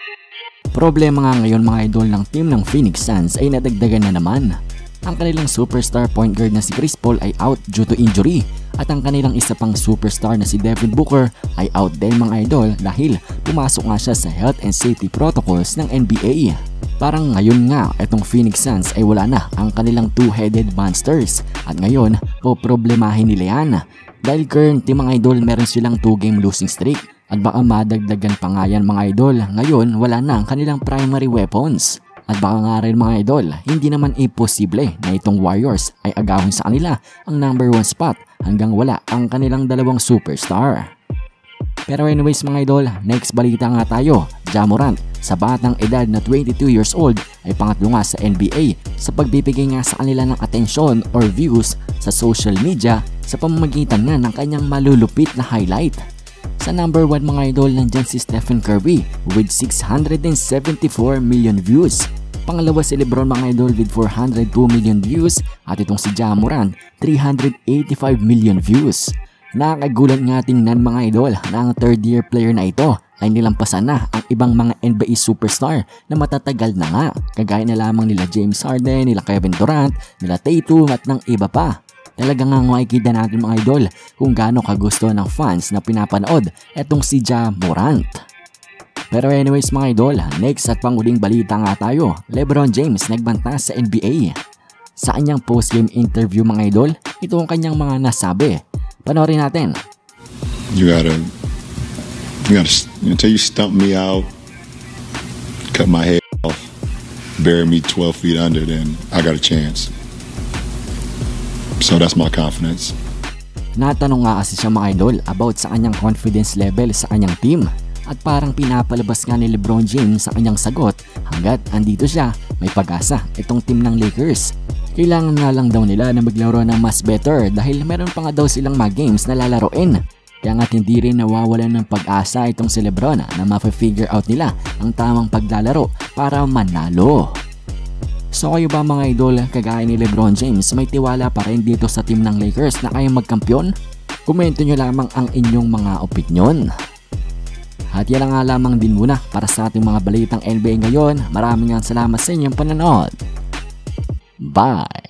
Problema nga ngayon mga idol ng team ng Phoenix Suns ay nadagdagan na naman. Ang kanilang superstar point guard na si Chris Paul ay out due to injury at ang kanilang isa pang superstar na si Devin Booker ay out din mga idol dahil pumasok nga siya sa health and safety protocols ng NBA. Parang ngayon nga itong Phoenix Suns ay wala na ang kanilang two-headed monsters at ngayon poproblemahin nila yan dahil currently mga idol meron silang 2-game losing streak at baka madagdagan pa nga yan mga idol. Ngayon wala na ang kanilang primary weapons. At baka nga rin mga idol, hindi naman imposible na itong Warriors ay agawin sa kanila ang number 1 spot hanggang wala ang kanilang dalawang superstar. Pero anyways mga idol, next balita nga tayo. Ja Morant sa batang edad na 22 years old ay pangatlo nga sa NBA sa pagbibigay nga sa kanila ng atensyon or views sa social media sa pamamagitan nga ng kanyang malulupit na highlight. Sa number 1 mga idol nandyan si Stephen Curry with 674 million views. Pangalawa si LeBron mga idol with 402 million views at itong si Ja Morant 385 million views. Nakakagulat nga tingnan mga idol na ang third year player na ito ay nilampasan na ang ibang mga NBA superstar na matatagal na nga. Kagaya na lamang nila James Harden, nila Kevin Durant, nila Tatum at ng iba pa. Talaga nga makikita natin mga idol kung gaano kagusto ng fans na pinapanood etong si Ja Morant. Pero anyways mga idol, next at panguling balita nga tayo. LeBron James nagbanta sa NBA. Sa kanyang post-game interview mga idol, ito ang kanyang mga nasabi. Panoorin natin. Until you stump me out, cut my head off, bury me 12 feet under, then I got a chance. So that's my confidence. Natanong nga kasi siya mga idol about sa kanyang confidence level sa kanyang team. At parang pinapalabas nga ni LeBron James sa kanyang sagot hanggat andito siya, may pag-asa itong team ng Lakers. Kailangan nga lang daw nila na maglaro ng mas better dahil meron pa nga daw silang mga games na lalaroin. Kaya nga't hindi rin nawawalan ng pag-asa itong si LeBron na ma-figure out nila ang tamang paglalaro para manalo. So kayo ba mga idol, kagaya ni LeBron James, may tiwala pa rin dito sa team ng Lakers na kayang magkampiyon? Komento nyo lamang ang inyong mga opinyon. At yan nga lamang din muna para sa ating mga balitang NBA ngayon. Maraming salamat sa inyong panonood. Bye!